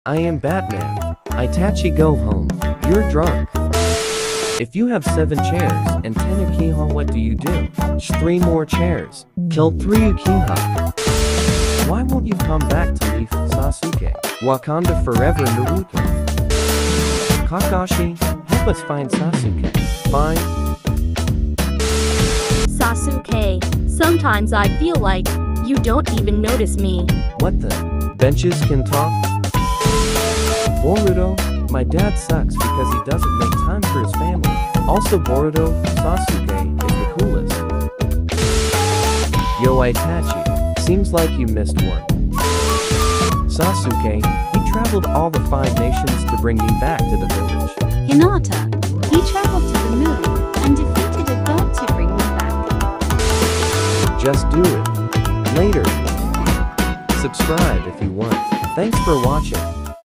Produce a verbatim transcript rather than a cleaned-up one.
I am Batman. Itachi, go home. You're drunk. If you have seven chairs and ten Uchiha, what do you do? Sh three more chairs. Kill three Uchiha. Why won't you come back to leave Sasuke? Wakanda forever, Naruto. Kakashi, help us find Sasuke. Fine. Sasuke, sometimes I feel like you don't even notice me. What the? Benches can talk? Boruto, my dad sucks because he doesn't make time for his family. Also Boruto, Sasuke is the coolest. Yo Itachi, seems like you missed one. Sasuke, he traveled all the five nations to bring me back to the village. Hinata, he traveled to the moon and defeated a god to bring me back. Just do it. Later. Subscribe if you want. Thanks for watching.